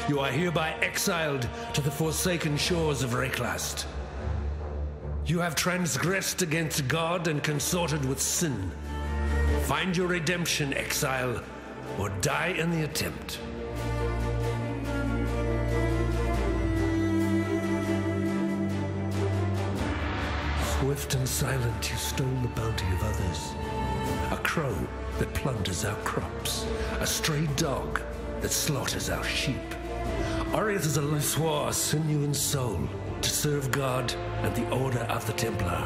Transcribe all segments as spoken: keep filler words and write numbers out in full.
You are hereby exiled to the forsaken shores of Reklast. You have transgressed against God and consorted with sin. Find your redemption, Exile, or die in the attempt. Swift and silent, you stole the bounty of others. A crow that plunders our crops. A stray dog that slaughters our sheep. Ariath is a Luswar, sinew and soul, to serve God and the Order of the Templar.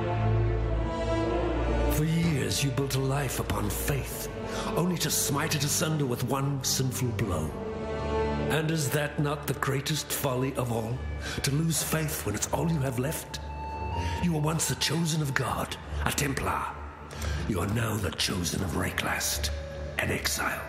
For years you built a life upon faith, only to smite it asunder with one sinful blow. And is that not the greatest folly of all? To lose faith when it's all you have left? You were once the chosen of God, a Templar. You are now the chosen of Reklast, an exile.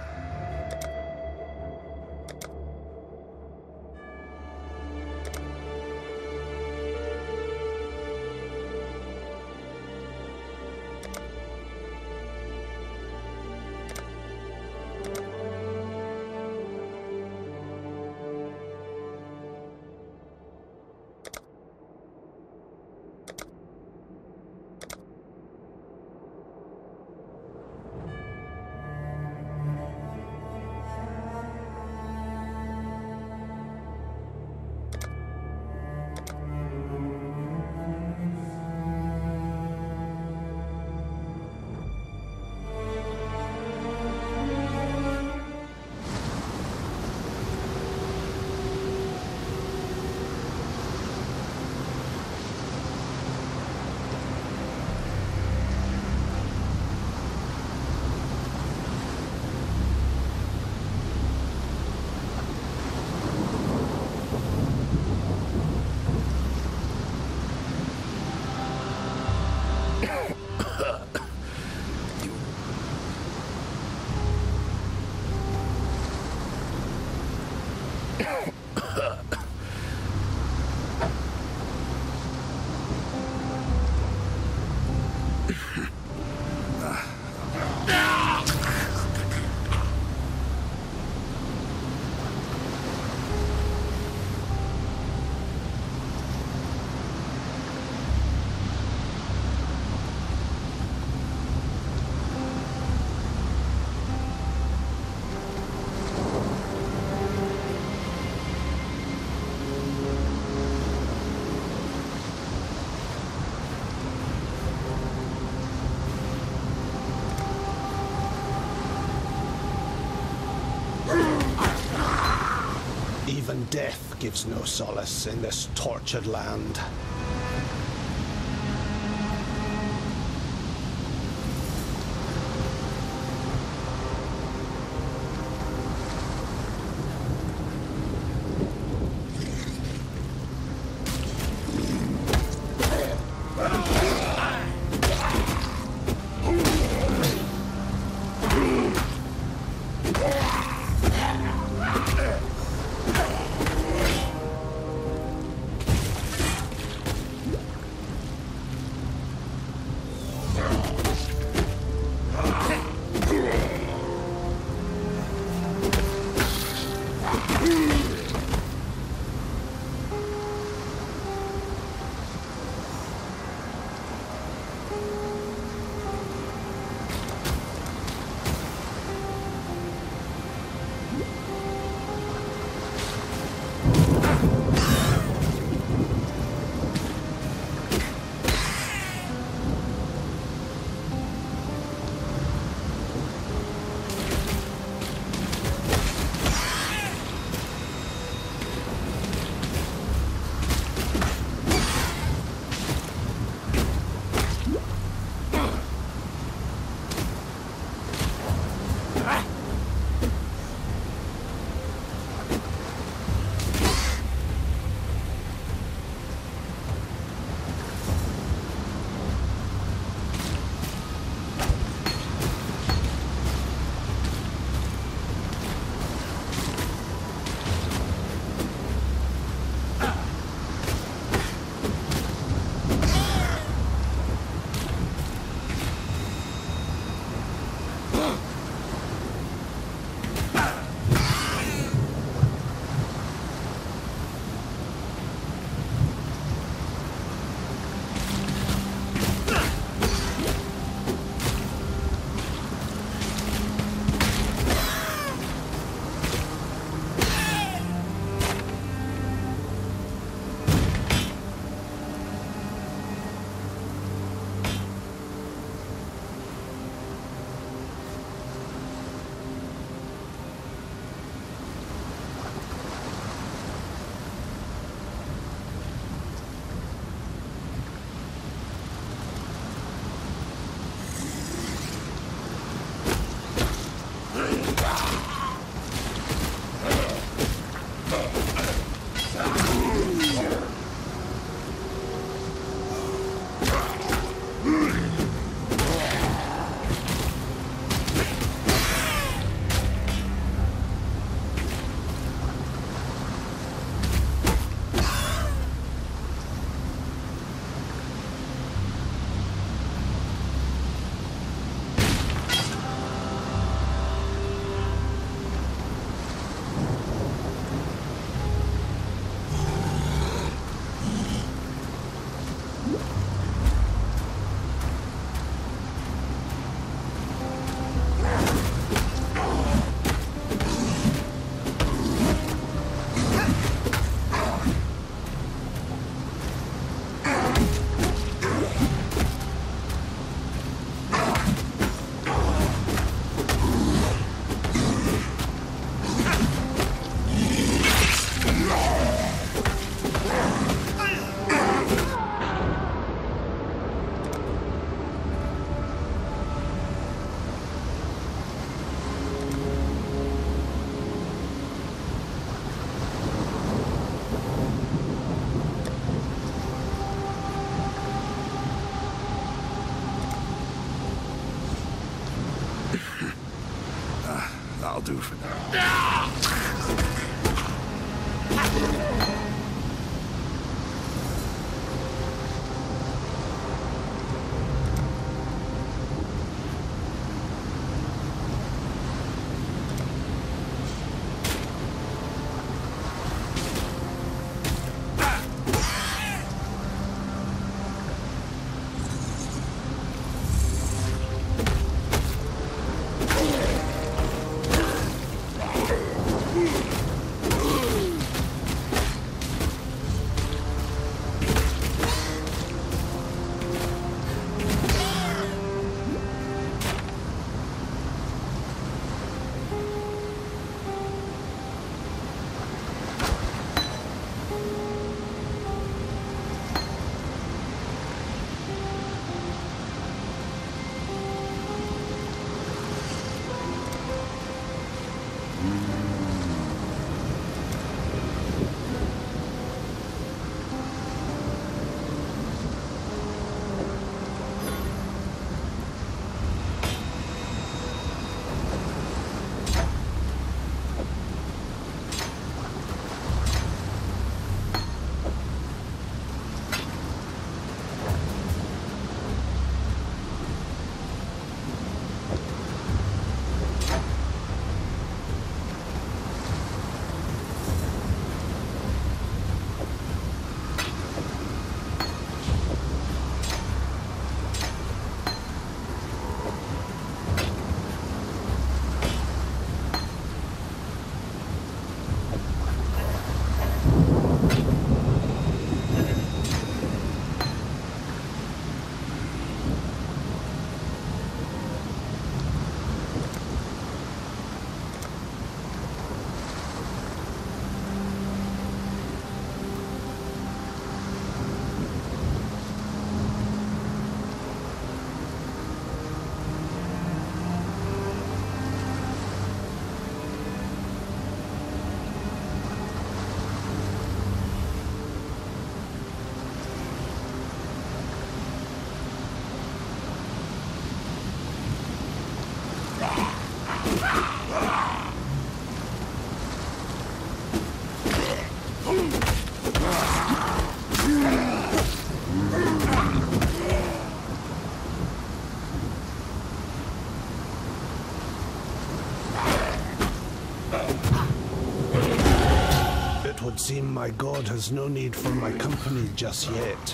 Even death gives no solace in this tortured land. I'll do for now. It would seem my god has no need for my company just yet.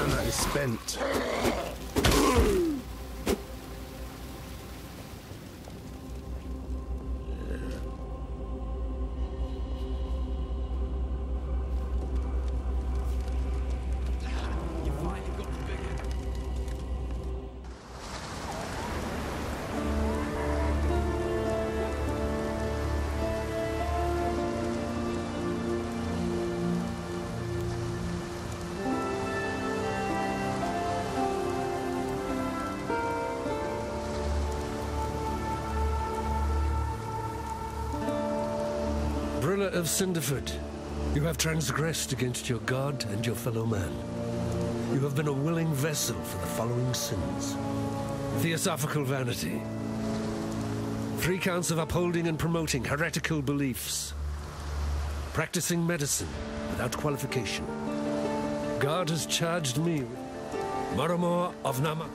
mana is spent. Brilla of Cinderford, you have transgressed against your god and your fellow man. You have been a willing vessel for the following sins. Theosophical vanity. Three counts of upholding and promoting heretical beliefs. Practicing medicine without qualification. God has charged me with Maramor of Nama.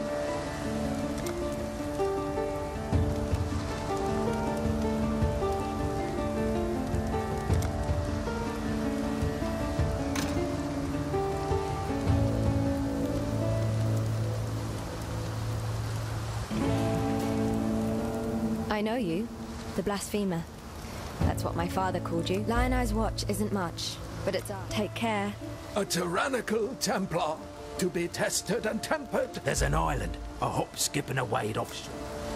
I know you, the blasphemer. That's what my father called you. Lion Eye's watch isn't much, but it's ours. Take care. A tyrannical Templar, to be tested and tempered. There's an island, a hop, skip and a wade offshore.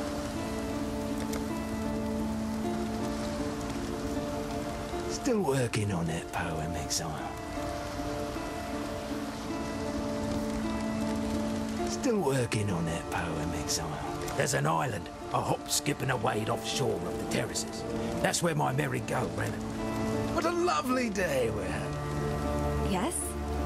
Still working on that poem, Exile. Still working on that poem, Exile. There's an island, a hop, skip and a wade offshore of the terraces. That's where my merry go, Brennan. What a lovely day we're having. Yes?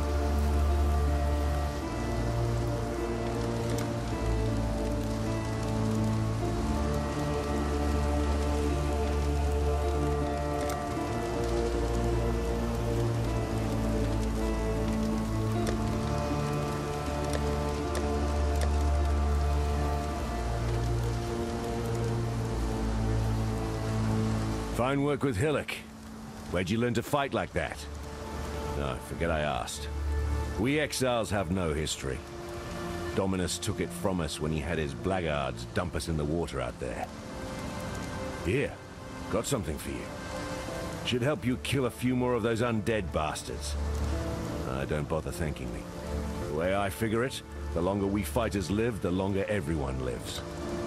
Fine work with Hillock. Where'd you learn to fight like that? No, forget I asked. We exiles have no history. Dominus took it from us when he had his blackguards dump us in the water out there. Here, got something for you. Should help you kill a few more of those undead bastards. Uh, don't bother thanking me. The way I figure it, the longer we fighters live, the longer everyone lives.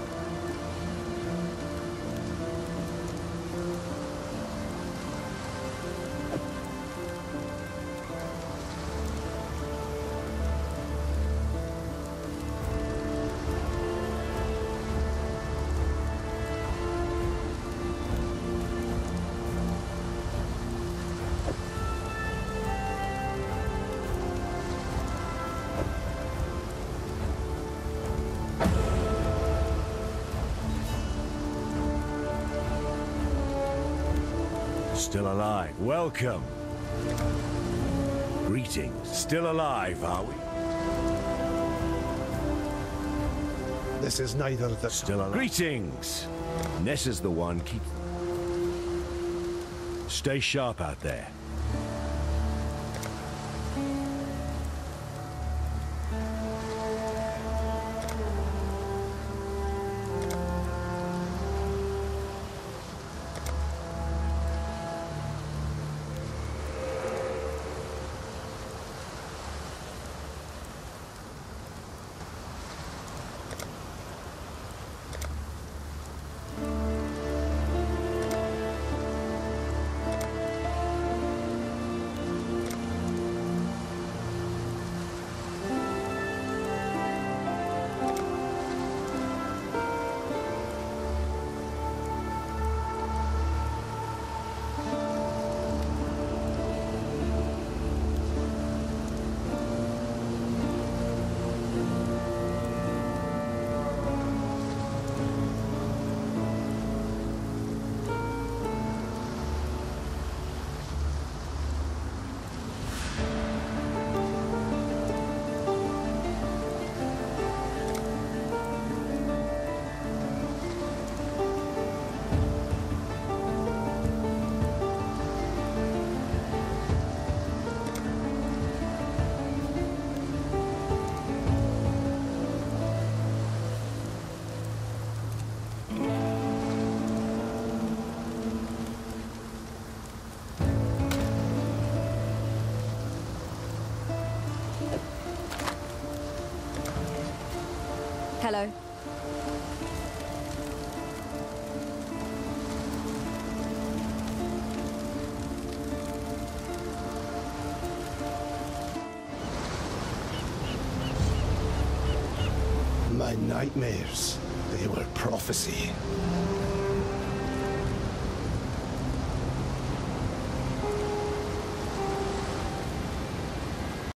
Still alive. Welcome. Greetings. Still alive, are we? This is neither the... Still alive. Greetings. Nessa's the one. Keep... Stay sharp out there. Hello. My nightmares, they were prophecy.